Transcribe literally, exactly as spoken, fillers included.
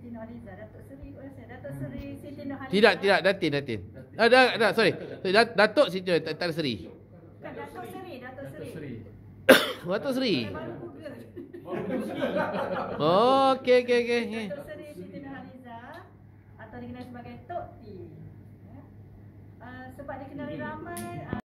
Siti Nurhaliza, Datuk Seri kot rasa. Datuk Seri Siti Nurhaliza. Tidak, tidak, Datin, Datin. Ah, dah, dah, sorry. sorry Dat- Datuk Siti Nurhaliza, Tan Sri. Bukan Datuk Seri, Datuk Seri. Datuk Seri. Saya baru Google. Oh, okey, okey, okey. Datuk Seri Siti Nurhaliza atau dikenal sebagai Tok T. Ya. Uh, sebab dikenali ramai uh,